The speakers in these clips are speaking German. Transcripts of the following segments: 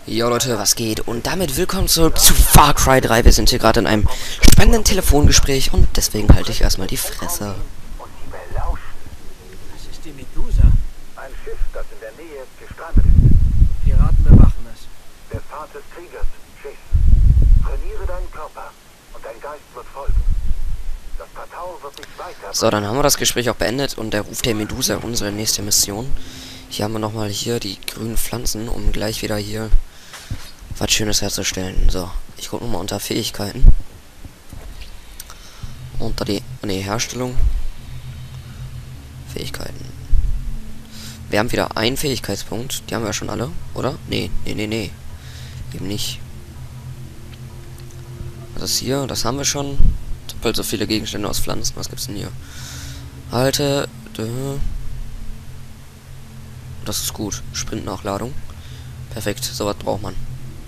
Jo Leute, was geht? Und damit willkommen zurück zu Far Cry 3. Wir sind hier gerade in einem spannenden Telefongespräch und deswegen halte ich erstmal die Fresse. Und sie belauschen. Das ist die Medusa. Ein Schiff, das in der Nähe gestrandet ist. Piraten bewachen es. Der Pfad des Kriegers, Jason. Trainiere deinen Körper und dein Geist wird folgen. Das Patau wird dich weiter... So, dann haben wir das Gespräch auch beendet und der Ruf der Medusa, unsere nächste Mission. Hier haben wir nochmal hier die grünen Pflanzen, um gleich wieder hier was Schönes herzustellen. So, ich gucke nochmal unter Fähigkeiten. Unter die... Ne, Herstellung. Fähigkeiten. Wir haben wieder einen Fähigkeitspunkt. Die haben wir schon alle, oder? Nee. Eben nicht. Was ist hier? Das haben wir schon. Doppelt so viele Gegenstände aus Pflanzen. Was gibt's denn hier? Halte. Das ist gut. Sprintnachladung. Perfekt. Sowas braucht man.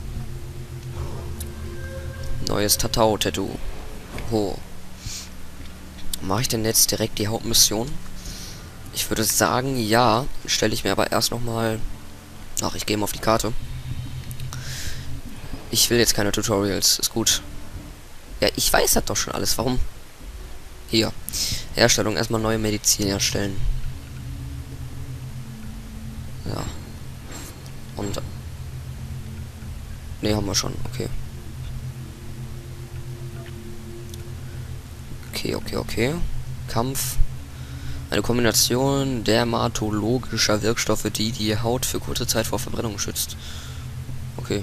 Neues Tatau-Tattoo. Ho. Mache ich denn jetzt direkt die Hauptmission? Ich würde sagen, ja. Stelle ich mir aber erst nochmal... Ach, ich gehe mal auf die Karte. Ich will jetzt keine Tutorials. Ist gut. Ja, ich weiß das doch schon alles. Warum? Hier. Herstellung. Erstmal neue Medizin herstellen. Ja. Und... Ne, haben wir schon. Okay. Okay. Kampf. Eine Kombination dermatologischer Wirkstoffe, die die Haut für kurze Zeit vor Verbrennung schützt. Okay.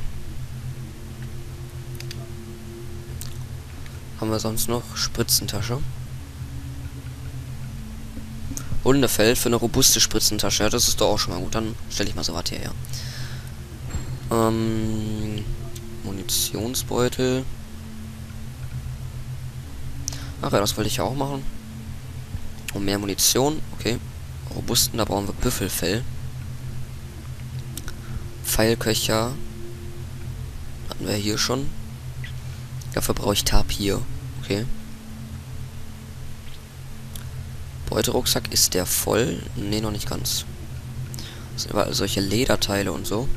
Haben wir sonst noch? Spritzentasche. Hundefell für eine robuste Spritzentasche. Ja, das ist doch auch schon mal gut. Dann stelle ich mal so was her. Munitionsbeutel. Ach ja, das wollte ich ja auch machen. Und mehr Munition. Okay. Robusten, da brauchen wir Büffelfell. Pfeilköcher. Hatten wir hier schon. Dafür brauche ich Tapir. Okay. Beuterucksack, ist der voll? Ne, noch nicht ganz. Das sind überall solche Lederteile und so.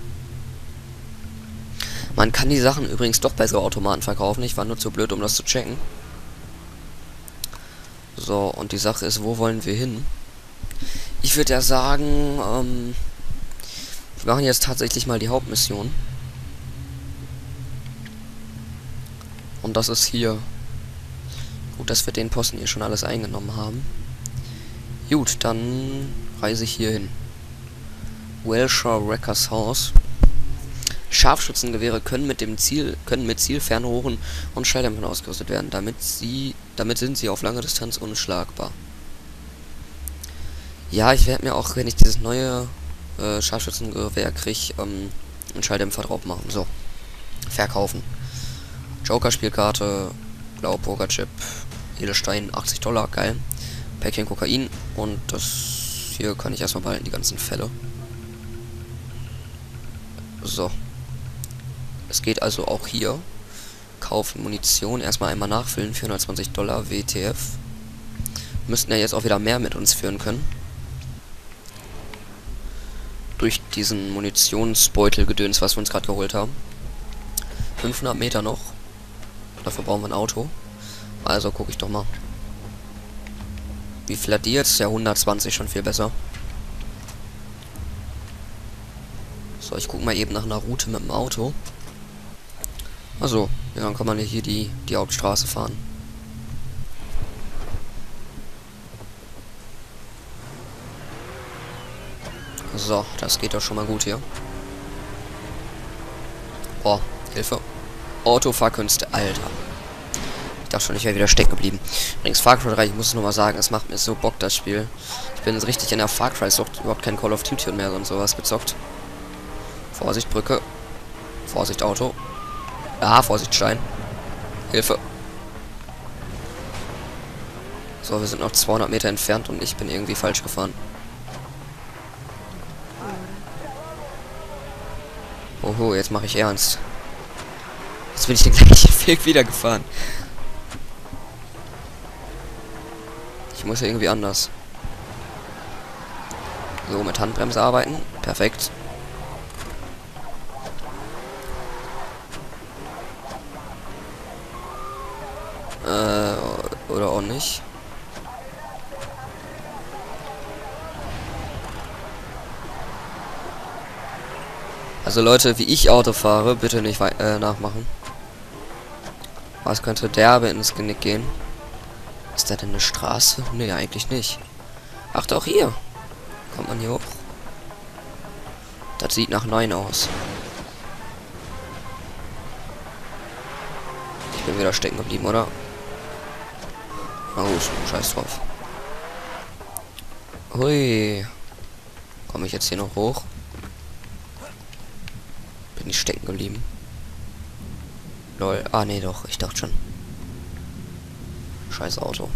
Man kann die Sachen übrigens doch bei so Automaten verkaufen. Ich war nur zu blöd, um das zu checken. So, und die Sache ist, wo wollen wir hin? Ich würde ja sagen, wir machen jetzt tatsächlich mal die Hauptmission. Und das ist hier. Gut, dass wir den Posten hier schon alles eingenommen haben. Gut, dann reise ich hier hin. Welshire Wreckers Haus. Scharfschützengewehre können mit Zielfernrohren und Schalldämpfern ausgerüstet werden. Damit sind sie auf lange Distanz unschlagbar. Ja, ich werde mir auch, wenn ich dieses neue Scharfschützengewehr kriege, einen Schalldämpfer drauf machen. So. Verkaufen. Joker-Spielkarte, blauer Pokerchip, Edelstein, $80, geil. Päckchen Kokain und das hier kann ich erstmal behalten, die ganzen Fälle. So. Es geht also auch hier. Kaufen Munition, erstmal einmal nachfüllen, $420 WTF. Müssten ja jetzt auch wieder mehr mit uns führen können. Durch diesen Munitionsbeutelgedöns, was wir uns gerade geholt haben. 500 Meter noch. Dafür brauchen wir ein Auto. Also gucke ich doch mal. Wie viel hat die jetzt? Ja, 120, schon viel besser. So, ich gucke mal eben nach einer Route mit dem Auto. Also, ja, dann kann man ja hier die Hauptstraße fahren. So, das geht doch schon mal gut hier. Oh, Hilfe. Autofahrkünste, Alter. Ich dachte schon, ich wäre wieder stecken geblieben. Übrigens, Far Cry 3, ich muss es nur mal sagen, es macht mir so Bock, das Spiel. Ich bin jetzt richtig in der Far Cry-Sucht, überhaupt kein Call of Duty mehr und sowas gezockt. Vorsicht, Brücke. Vorsicht, Auto. Ah, Vorsicht, Stein. Hilfe. So, wir sind noch 200 Meter entfernt und ich bin irgendwie falsch gefahren. Oho, jetzt mache ich ernst. Jetzt bin ich den gleichen Weg wieder gefahren. Ich muss ja irgendwie anders. So, mit Handbremse arbeiten. Perfekt. Oder auch nicht. Also Leute, wie ich Auto fahre, bitte nicht nachmachen. Was könnte derbe ins Genick gehen? Ist da denn eine Straße? Nee, eigentlich nicht. Ach doch, hier. Kommt man hier hoch? Das sieht nach 9 aus. Ich bin wieder stecken geblieben, oder? Na gut, scheiß drauf. Hui. Komme ich jetzt hier noch hoch? Bin ich stecken geblieben? Lol. Ah, nee, doch. Ich dachte schon. Scheiß Auto.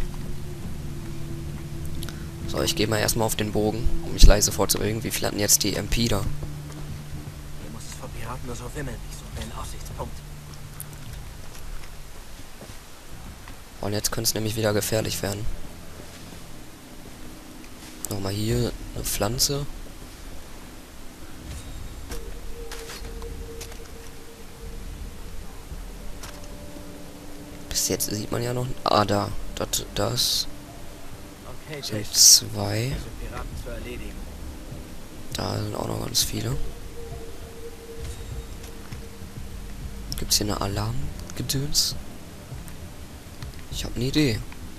So, ich gehe mal erstmal auf den Bogen, um mich leise vorzubewegen. Wie viel hatten jetzt die MP da? Hier muss es vor Piraten nur so wimmeln, wie so ein Aussichtspunkt. Und jetzt könnte es nämlich wieder gefährlich werden. Nochmal hier eine Pflanze. Bis jetzt sieht man ja noch... Ah, da. Das Okay, sind Jason. 2. Diese Piraten zu erledigen. Da sind auch noch ganz viele. Gibt's hier eine Alarmgedöns? Ich habe eine Idee.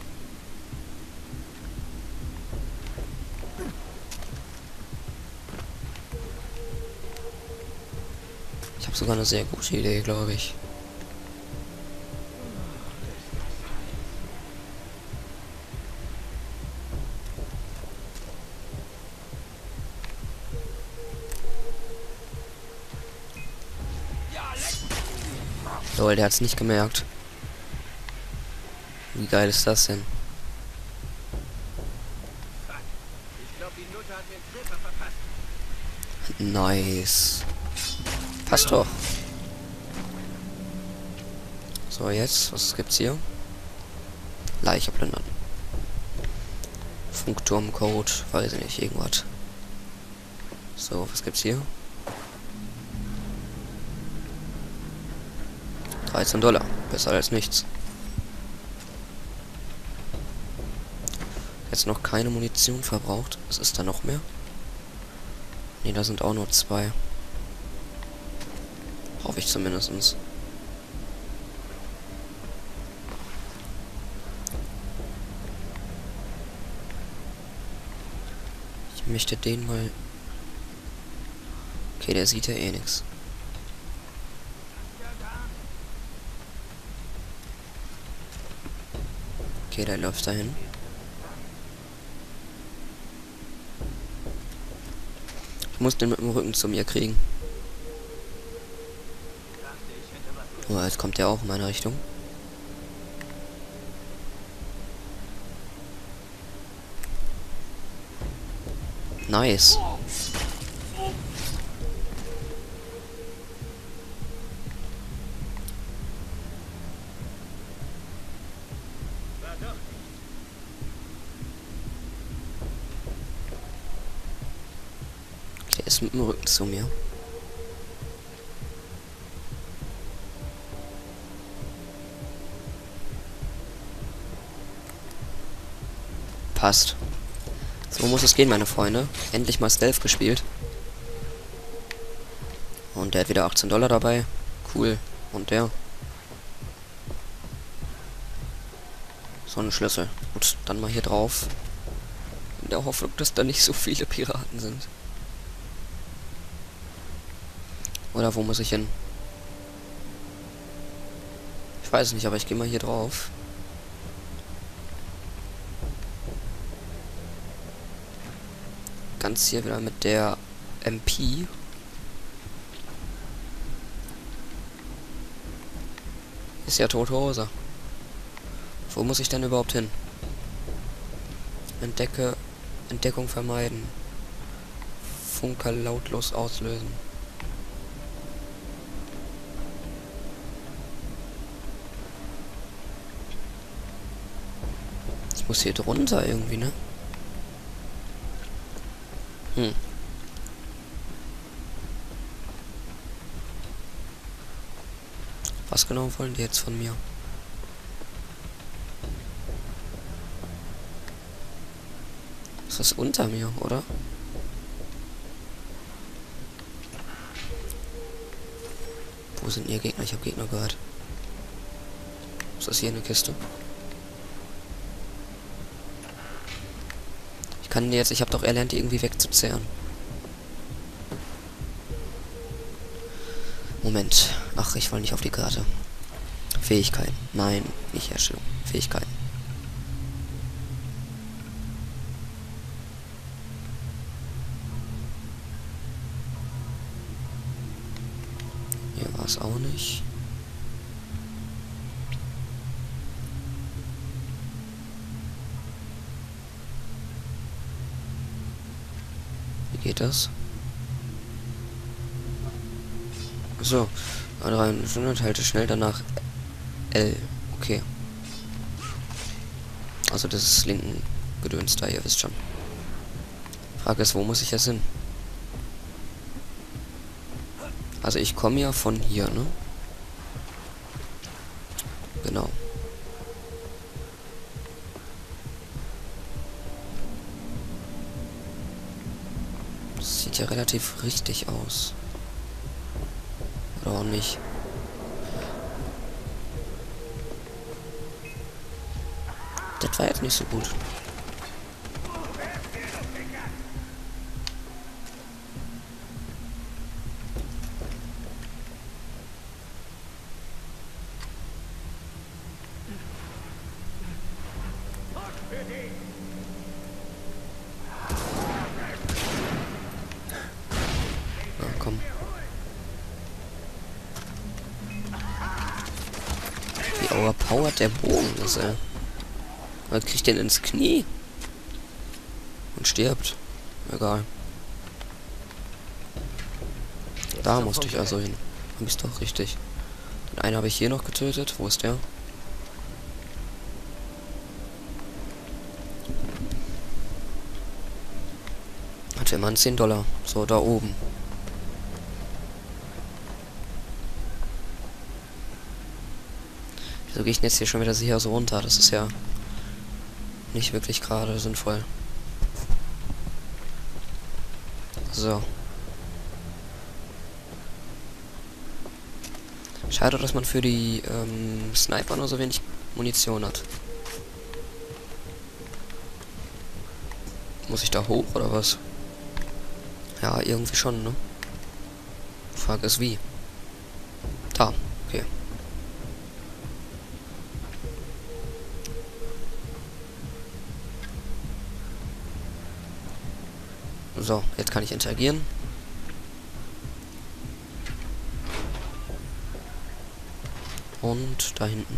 Ich habe sogar eine sehr gute Idee, glaube ich. Lol, der hat's nicht gemerkt. Wie geil ist das denn? Ich glaube, die Nutte hat den Treffer verpasst. Nice. Passt doch. So, jetzt, was gibt's hier? Leiche plündern. Funkturmcode, weiß ich nicht, irgendwas. So, was gibt's hier? $13. Besser als nichts. Jetzt noch keine Munition verbraucht. Was ist da noch mehr? Ne, da sind auch nur 2. Hoffe ich zumindest. Ich möchte den mal... Okay, der sieht ja eh nichts. Okay, der läuft dahin. Ich muss den mit dem Rücken zu mir kriegen. Oh, jetzt kommt der auch in meine Richtung. Nice. Der ist mit dem Rücken zu mir. Passt. So muss es gehen, meine Freunde. Endlich mal Stealth gespielt. Und der hat wieder $18 dabei. Cool. Und der? So ein Schlüssel. Gut, dann mal hier drauf. In der Hoffnung, dass da nicht so viele Piraten sind. Oder wo muss ich hin? Ich weiß nicht, aber ich gehe mal hier drauf. Ganz hier wieder mit der MP. Ist ja tote Hose. Wo muss ich denn überhaupt hin? Entdeckung vermeiden. Funker lautlos auslösen. Ich muss hier drunter irgendwie, ne? Was genau wollen die jetzt von mir? Das ist unter mir, oder? Wo sind hier Gegner? Ich habe Gegner gehört. Ist das hier eine Kiste? Ich kann die jetzt... Ich habe doch erlernt, die irgendwie wegzuzehren. Moment. Ach, ich wollte nicht auf die Karte. Fähigkeiten. Nein, nicht Herstellung. Fähigkeiten. Hier war es auch nicht. Wie geht das? So. 300 halte schnell danach L. Okay. Also das ist linken Gedöns da, ihr wisst schon. Frage ist, wo muss ich jetzt hin? Also ich komme ja von hier, ne? Genau. Das sieht ja relativ richtig aus. Oder auch nicht. Das war jetzt nicht so gut. Na, komm. Wie overpowered der Bogen ist, ey. Man kriegt den ins Knie. Und stirbt. Egal. Da musste ich also hin. Hab ich's doch richtig. Den einen habe ich hier noch getötet. Wo ist der? Hatte immer einen $10. So, da oben. Wieso gehe ich denn jetzt hier schon wieder sicher so runter? Das ist ja nicht wirklich gerade sinnvoll. So. Schade, dass man für die Sniper nur so wenig Munition hat. Muss ich da hoch oder was? Ja, irgendwie schon, ne? Frage ist wie. Da, okay. So, jetzt kann ich interagieren. Und da hinten.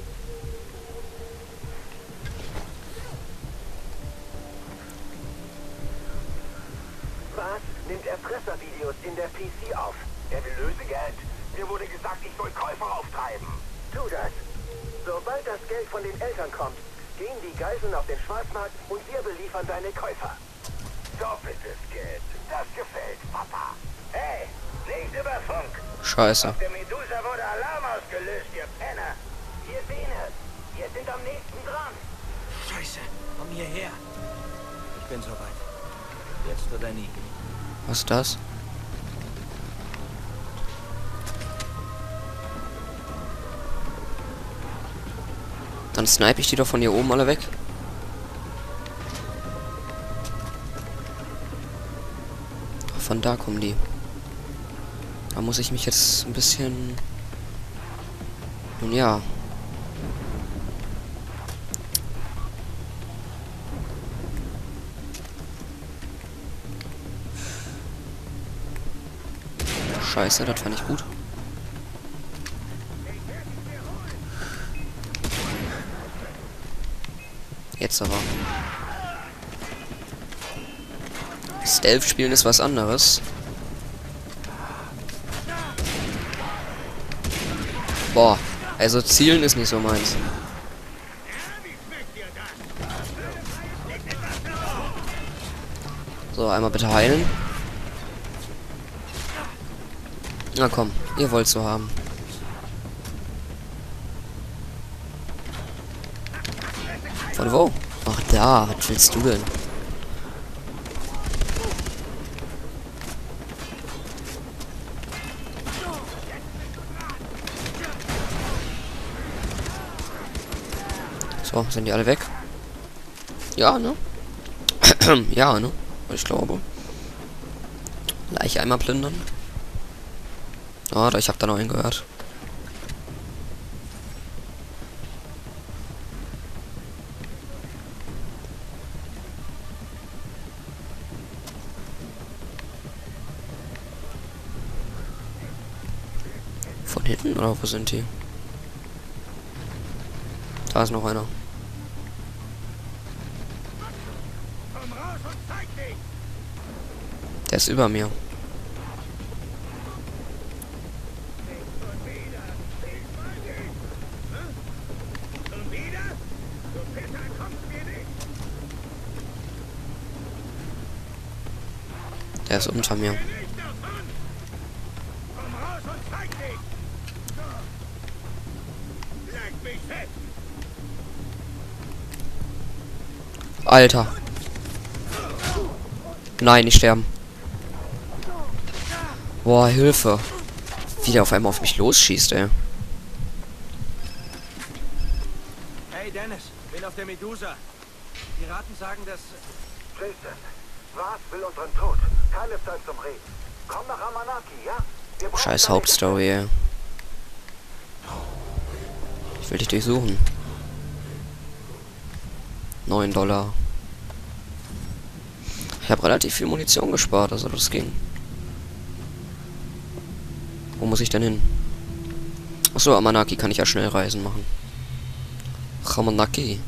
Was? Nimmt Erpresservideos in der PC auf? Er will Lösegeld? Mir wurde gesagt, ich soll Käufer auftreiben. Tu das. Sobald das Geld von den Eltern kommt, gehen die Geiseln auf den Schwarzmarkt und wir beliefern deine Käufer. Doppeltes Geld. Das gefällt, Papa. Hey, nicht über Funk. Scheiße. Auf der Medusa wurde Alarm ausgelöst, ihr Penner. Wir sehen es. Wir sind am nächsten dran. Scheiße, komm hierher. Ich bin soweit. Jetzt oder nie. Was ist das? Dann snipe ich die doch von hier oben alle weg. Von da kommen die. Da muss ich mich jetzt ein bisschen... Nun ja. Scheiße, das fand ich gut. Jetzt aber. Stealth spielen ist was anderes. Boah, also zielen ist nicht so meins. So, einmal bitte heilen. Na komm, ihr wollt so haben. Von wo? Ach da, was willst du denn? So, sind die alle weg? Ja, ne? Ja, ne? Ich glaube. Leiche einmal plündern. Ah, ich habe da noch einen gehört. Von hinten oder wo sind die? Da ist noch einer. Der ist über mir. Der ist unter mir. Alter. Nein, nicht sterben. Boah, Hilfe. Wie der auf einmal auf mich losschießt, ey. Hey Dennis, bin auf der Medusa. Piraten sagen, dass... Jason, was will unseren Tod? Keine Zeit zum Reden. Komm nach Amanaki, ja? Wir brauchen Scheiß deine Hauptstory, ey. Ich will dich durchsuchen. 9 $. Ich habe relativ viel Munition gespart, also das ging. Wo muss ich denn hin? Achso, Amanaki kann ich ja schnell Reisen machen. Amanaki.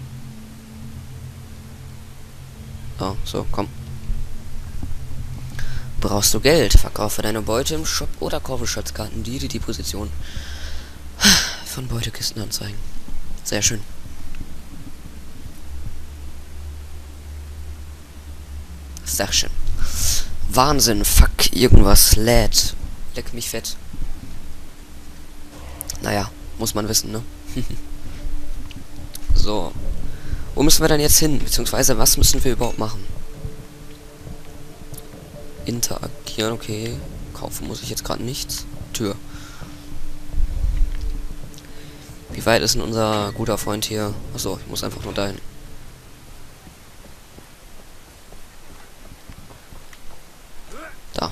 Ah, so, komm. Brauchst du Geld? Verkaufe deine Beute im Shop oder kaufe Schatzkarten, die dir die Position von Beutekisten anzeigen. Sehr schön. Sehr schön. Wahnsinn, fuck, irgendwas lädt. Leck mich fett. Naja, muss man wissen, ne? So. Wo müssen wir dann jetzt hin? Beziehungsweise, was müssen wir überhaupt machen? Interagieren, okay. Kaufen muss ich jetzt gerade nichts. Tür. Wie weit ist denn unser guter Freund hier? Achso, ich muss einfach nur dahin. Da.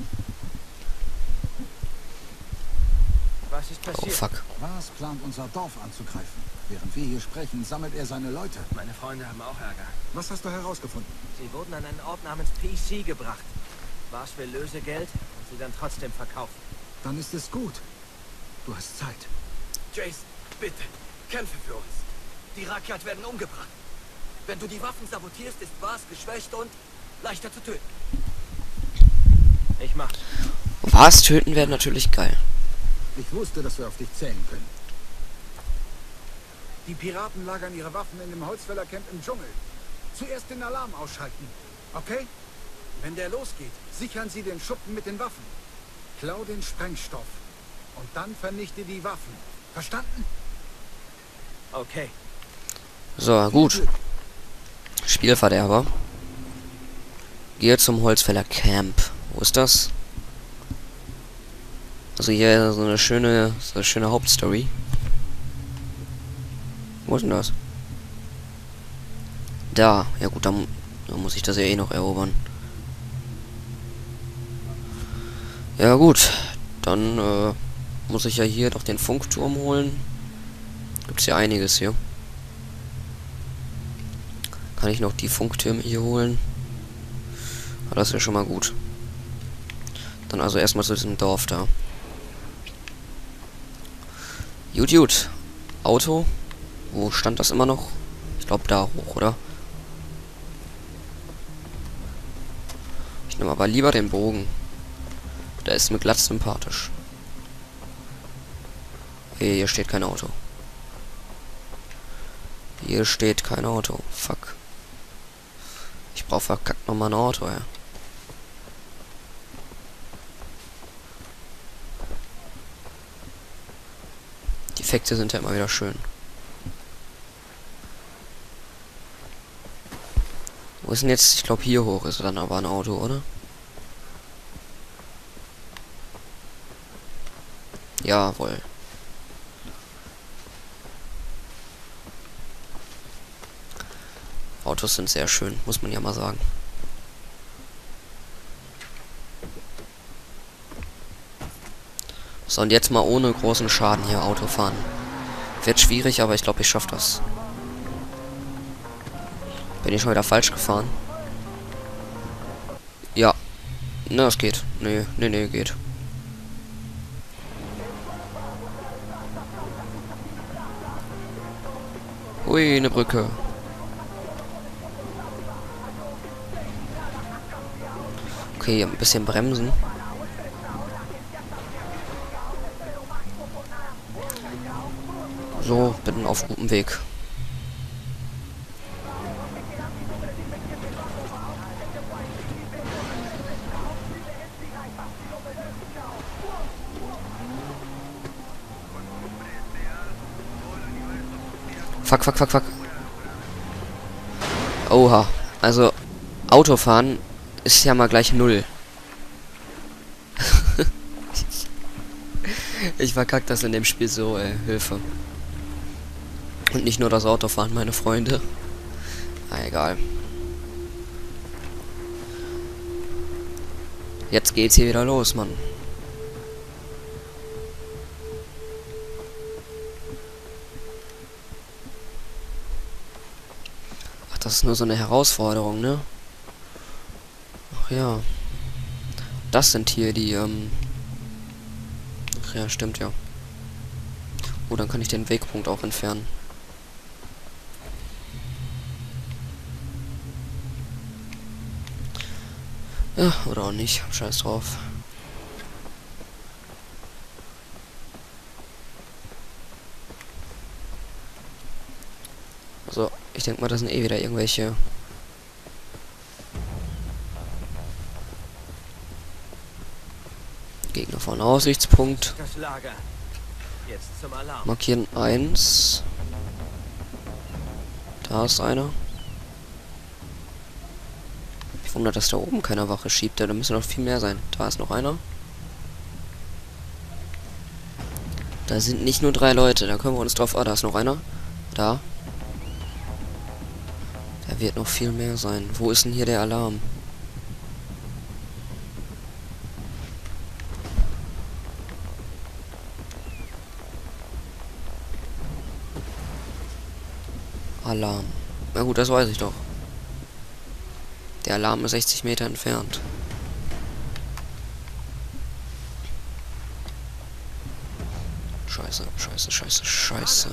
Was ist Oh, passiert? fuck. Was plant unser Dorf anzugreifen? Während wir hier sprechen, sammelt er seine Leute. Meine Freunde haben auch Ärger. Was hast du herausgefunden? Sie wurden an einen Ort namens PC gebracht. Was für Lösegeld und sie dann trotzdem verkaufen. Dann ist es gut. Du hast Zeit. Jason, bitte, kämpfe für uns. Die Rakyat werden umgebracht. Wenn du die Waffen sabotierst, ist Vars geschwächt und leichter zu töten. Ich mach's. Was töten wäre natürlich geil. Ich wusste, dass wir auf dich zählen können. Die Piraten lagern ihre Waffen in dem Holzfällercamp im Dschungel. Zuerst den Alarm ausschalten. Okay? Wenn der losgeht, sichern Sie den Schuppen mit den Waffen. Klau den Sprengstoff. Und dann vernichte die Waffen. Verstanden? Okay. So, gut. Spielverderber. Gehe zum Holzfäller Camp. Wo ist das? Also hier so eine schöne Hauptstory. Wo ist denn das? Da. Ja gut, dann muss ich das ja eh noch erobern. Ja gut. Dann muss ich ja hier noch den Funkturm holen. Gibt's ja einiges hier. Kann ich noch die Funktürme hier holen? Aber das ist ja schon mal gut. Dann also erstmal zu diesem Dorf da. Gut. Auto. Wo stand das immer noch? Ich glaube da hoch, oder? Ich nehme aber lieber den Bogen. Der ist mir glatt sympathisch. Hey, hier steht kein Auto. Hier steht kein Auto. Fuck. Ich brauche verkackt nochmal ein Auto, ja. Die Effekte sind ja immer wieder schön. Wo ist denn jetzt? Ich glaube hier hoch ist dann aber ein Auto, oder? Jawohl. Autos sind sehr schön, muss man ja mal sagen. So, und jetzt mal ohne großen Schaden hier Auto fahren. Wird schwierig, aber ich glaube, ich schaffe das. Bin ich schon wieder falsch gefahren? Ja. Na, es geht. Nee, geht. Ui, eine Brücke. Okay, ein bisschen bremsen. So, bin auf gutem Weg. Fuck. Oha. Also, Autofahren ist ja mal gleich 0. Ich verkack das in dem Spiel so, ey. Hilfe. Und nicht nur das Autofahren, meine Freunde. Na, egal. Jetzt geht's hier wieder los, Mann. Ach, das ist nur so eine Herausforderung, ne? Ach ja. Das sind hier die, Ach ja, stimmt ja. Oh, dann kann ich den Wegpunkt auch entfernen. Ja, oder auch nicht. Scheiß drauf. So, ich denke mal, das sind eh wieder irgendwelche Gegner von Aussichtspunkt. Das Lager. Jetzt zum Alarm. Markieren 1. Da ist einer. Ich wundere, dass da oben keiner Wache schiebt. Da müssen noch viel mehr sein. Da ist noch einer. Da sind nicht nur 3 Leute. Da können wir uns drauf... Ah, da ist noch einer. Da. Da wird noch viel mehr sein. Wo ist denn hier der Alarm? Alarm. Na gut, das weiß ich doch. Der Alarm ist 60 Meter entfernt. Scheiße.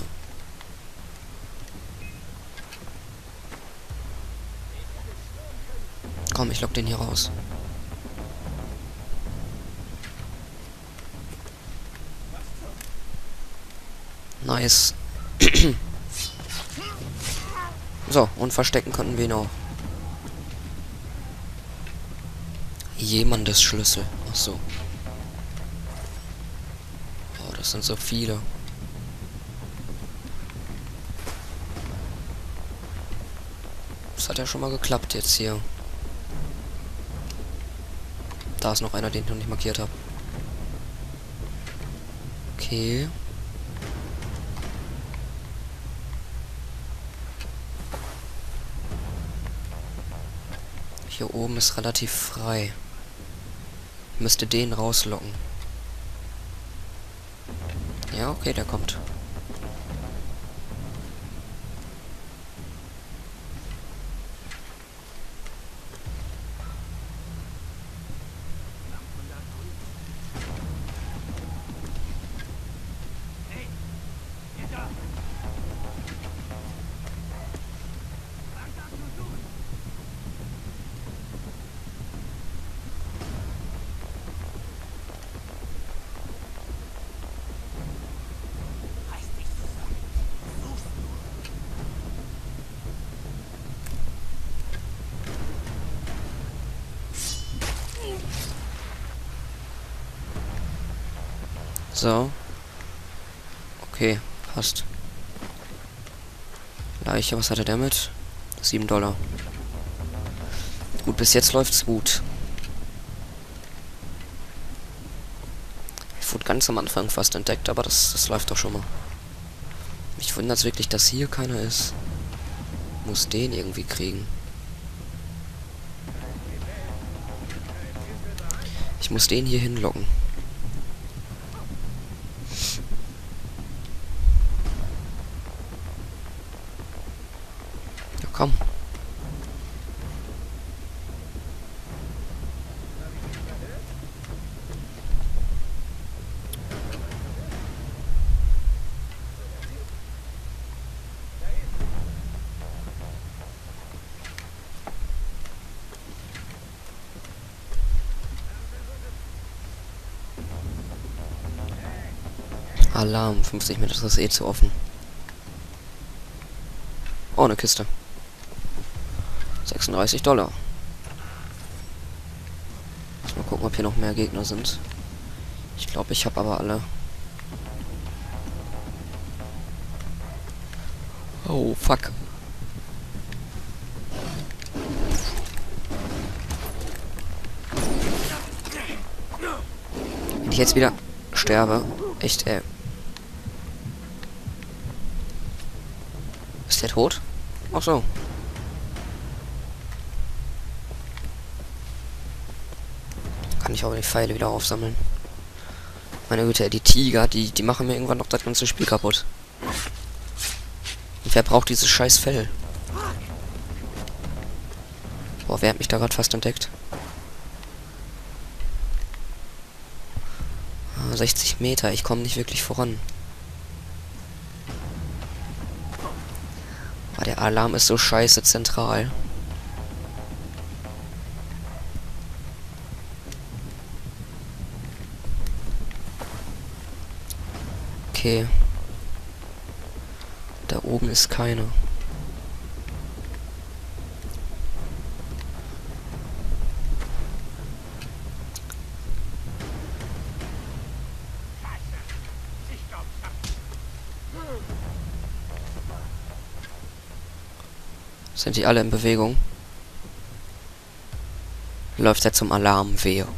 Komm, ich lock den hier raus. Nice. So, und verstecken konnten wir ihn auch. Jemandes Schlüssel. Ach so. Oh, das sind so viele. Das hat ja schon mal geklappt jetzt hier. Da ist noch einer, den ich noch nicht markiert habe. Okay. Hier oben ist relativ frei. Müsste den rauslocken. Ja, okay, der kommt. So. Okay, passt. Leiche, was hatte der mit? $7. Gut, bis jetzt läuft's gut. Ich wurde ganz am Anfang fast entdeckt, aber das läuft doch schon mal. Mich wundert es wirklich, dass hier keiner ist. muss den irgendwie kriegen. Ich muss den hier hinlocken. Ja, komm. Alarm, 50 Meter, das ist eh zu offen. Oh, eine Kiste. 36 $. Muss mal gucken, ob hier noch mehr Gegner sind. Ich glaube, ich habe aber alle. Oh, fuck. Wenn ich jetzt wieder sterbe. Echt, ey. Ist der tot? Ach so. Kann ich aber die Pfeile wieder aufsammeln. Meine Güte, die Tiger, die machen mir irgendwann noch das ganze Spiel kaputt. Und wer braucht dieses scheiß Fell? Boah, wer hat mich da gerade fast entdeckt? 60 Meter, ich komme nicht wirklich voran. Aber der Alarm ist so scheiße zentral. Okay. Da oben ist keiner. Sind die alle in Bewegung? Läuft er zum Alarm, wehe.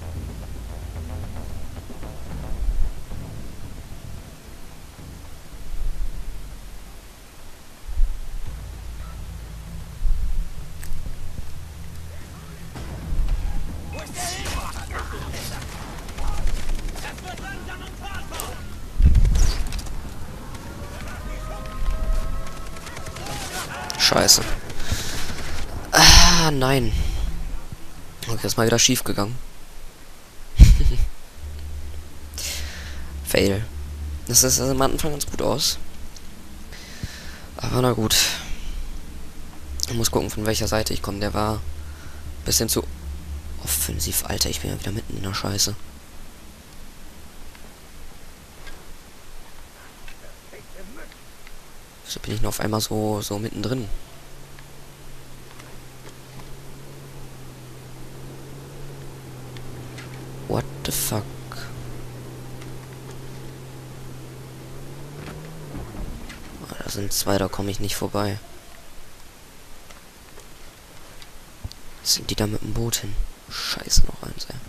Scheiße. Ah, nein. Okay, ist mal wieder schief gegangen. Fail. Das ist also am Anfang ganz gut aus. Aber na gut. Ich muss gucken, von welcher Seite ich komme. Der war ein bisschen zu offensiv. Alter, ich bin ja wieder mitten in der Scheiße. Wieso bin ich noch auf einmal so mittendrin? What the fuck? Oh, da sind zwei, da komme ich nicht vorbei. Sind die da mit dem Boot hin? Scheiße, noch eins, ey.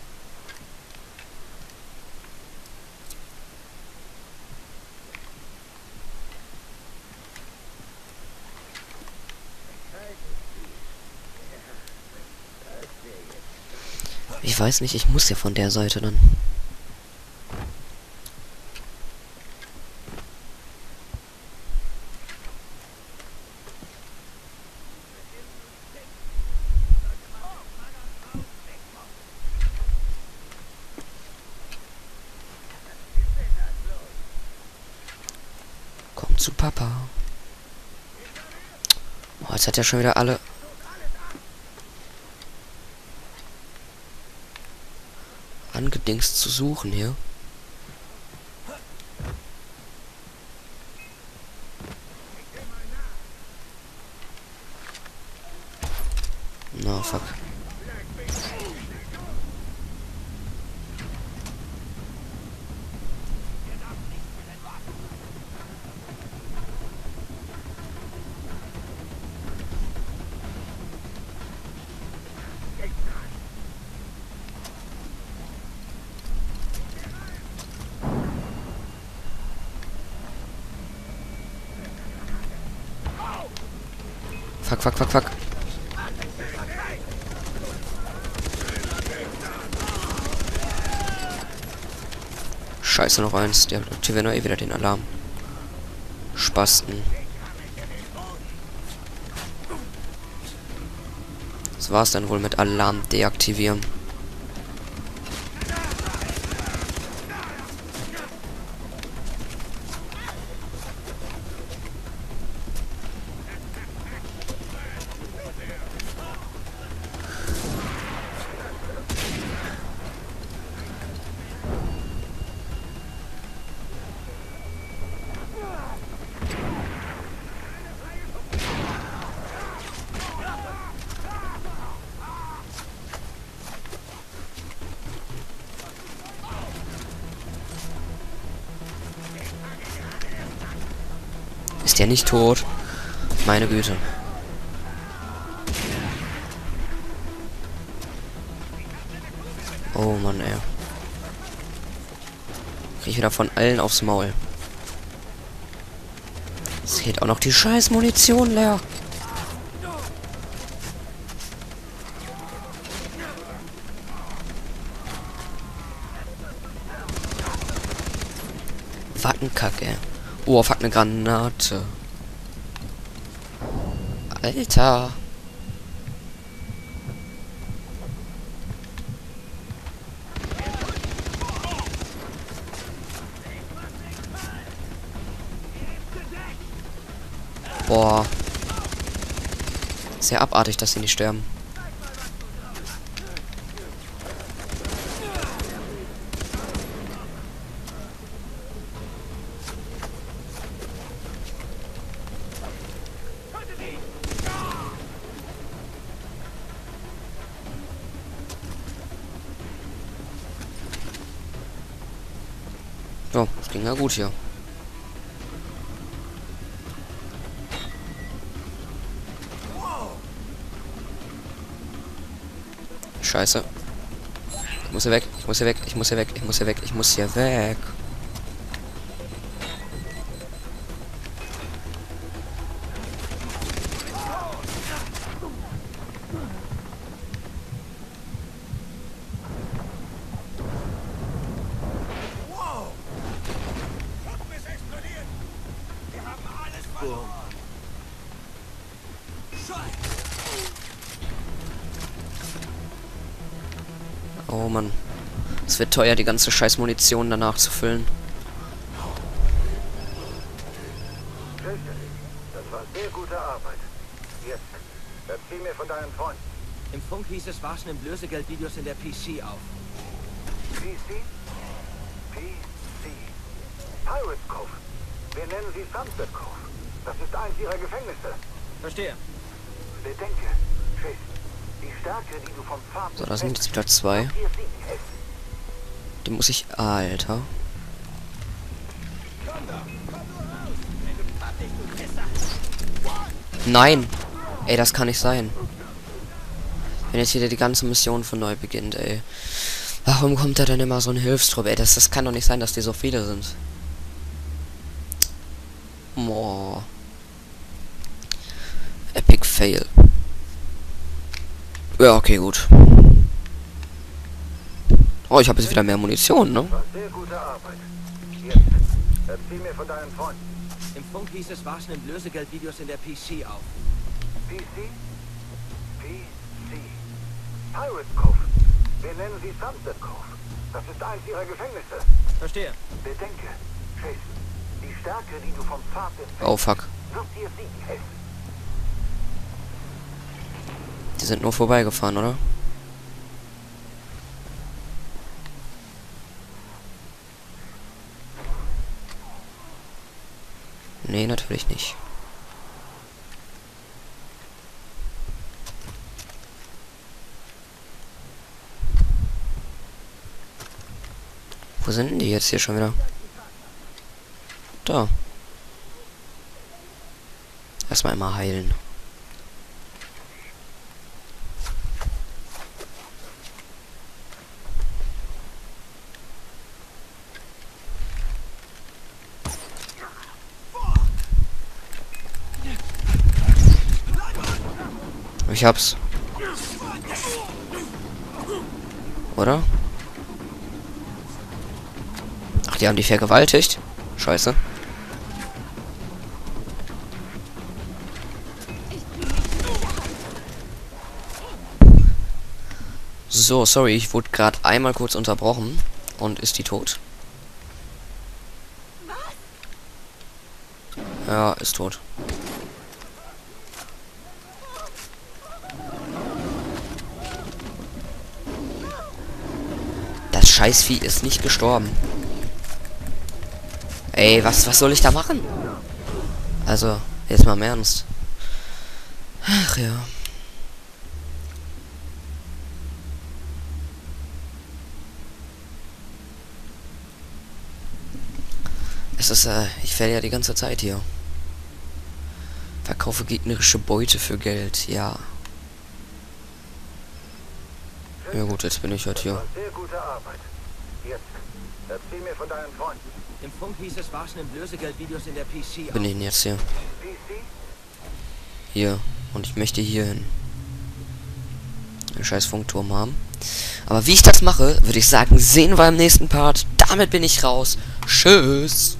Ich weiß nicht, ich muss ja von der Seite dann. Komm zu Papa. Oh, jetzt hat er schon wieder alle angedingst zu suchen hier. Na, fuck. Fuck, fuck, fuck, fuck. Scheiße, noch eins. Der aktiviert noch eh wieder den Alarm. Spasten. Das war's dann wohl mit Alarm deaktivieren. Ist der nicht tot? Meine Güte. Oh Mann, ey. Krieg ich wieder von allen aufs Maul. Es geht auch noch die scheiß Munition leer. Wattenkacke. Oh, fuck, eine Granate. Alter. Boah. Sehr abartig, dass sie nicht sterben. Oh, das ging ja gut hier. Scheiße. Ich muss hier weg, ich muss hier weg, ich muss hier weg, ich muss hier weg, ich muss hier weg. Oh Mann. Es wird teuer, die ganze scheiß Munition danach zu füllen. Das war sehr gute Arbeit. Jetzt, erzähl mir von deinen Freunden. Im Funk hieß es, Waschen nimmt Lösegeldvideos in der PC auf. PC? PC. Pirates Cove. Wir nennen sie Sunset Cove. Das ist eins ihrer Gefängnisse. Verstehe. Bedenke, Chase, die Stärke, die du vom Pfad... So, da sind jetzt wieder zwei. Die muss ich... Alter. Nein! Ey, das kann nicht sein. Wenn jetzt wieder die ganze Mission von neu beginnt, ey. Warum kommt da denn immer so ein Hilfstrupp, ey? Das kann doch nicht sein, dass die so viele sind. Boah. Epic Fail. Ja, okay, gut. Oh, ich habe jetzt wieder mehr Munition, ne? War sehr gute Arbeit. Jetzt, erzähl mir von deinen Freunden. Im Funk hieß es, Waschen nimmt Lösegeldvideos in der PC auf. PC? PC. Pirates Cove. Wir nennen sie Sunset Cove. Das ist eins ihrer Gefängnisse. Verstehe. Bedenke, Chase, die Stärke, die du vom Pfad Oh, fuck. wird dir siegen helfen. Die sind nur vorbeigefahren, oder? Nee, natürlich nicht. Wo sind denn die jetzt hier schon wieder? Da. Erstmal immer heilen. Ich hab's. Oder? Ach, die haben die vergewaltigt? Scheiße. So, sorry, ich wurde gerade einmal kurz unterbrochen. Und ist die tot? Ja, ist tot. Das Scheißvieh ist nicht gestorben. Ey, was soll ich da machen? Also, jetzt mal im Ernst. Ach ja. Es ist, ich werde ja die ganze Zeit hier. Verkaufe gegnerische Beute für Geld, ja. Ja gut, jetzt bin ich halt hier. Sehr gute Arbeit. Jetzt erzähl mir von deinen Freunden. Im Funk hieß es, Waschen im Lösegeldvideos in der PC. Bin ich denn jetzt hier? PC? Hier. Und ich möchte hier hin. Einen scheiß Funkturm haben. Aber wie ich das mache, würde ich sagen, sehen wir im nächsten Part. Damit bin ich raus. Tschüss.